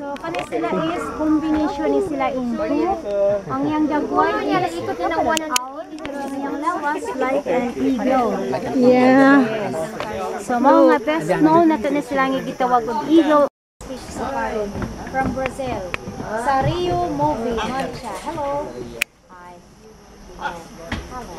So, kanil sila is combination ni sila into ang yang jaguar niya ikot na ng one out, pero ang yang lawas like an eagle. Yeah. Yes. So, mga best known na ito na sila nga gitawag og eagle fish safari from Brazil. Sa Rio movie, ano siya? Hello. Hi. Hello.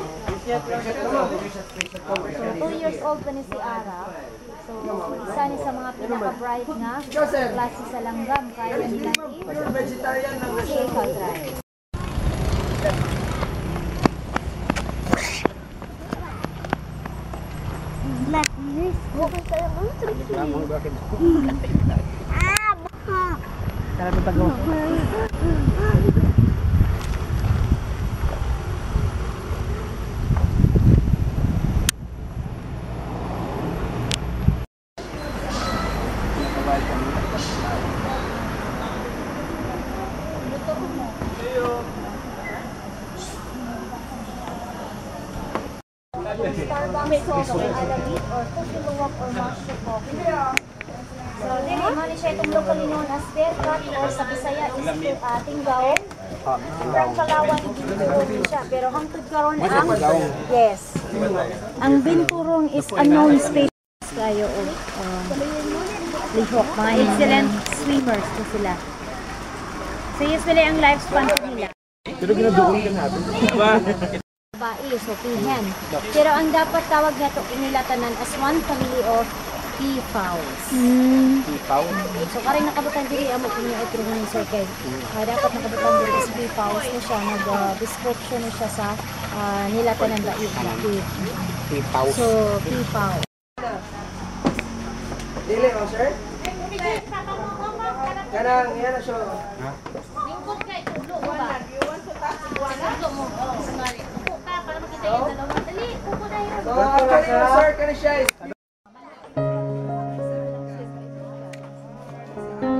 So, 2 years old pa ni si Ara. So, isa ni sa mga pinaka-bright nga klase sa langgam. Kaya nila si Kaltry. Black news. Bukay tayo. Tara tutagaw. Starbucks coffee, Alamid, or coffee luwak or mushroom coffee. So, dili mo ni siya itong locally known as bear cut or sa Bisaya is tinggaw. Sobrang kalawan ni Binturong siya. Pero hangtod karon ang yes. Ang Binturong is unknown species kayo o lihok. Mga excellent swimmers to sila. So, usually ang lifespan nila. Pero ginadukol ka natin. Babae, so pihen. Pero ang dapat tawag nato inilatanan as one family of peafowls. Peafowls? So karing nakabutan diri amo kini ay training sir kay dapat nakabutan diri is peafowls na siya nag-description na siya sa nilatanan dai na Peafowls. So peafowls. Dili mo sir? Kanang yan siya. Ha? Lingkod kay tulo ba? Tulo mo. Para makita yung dalawa. Dali, kuko na yun. So, actually, sir, kani siya is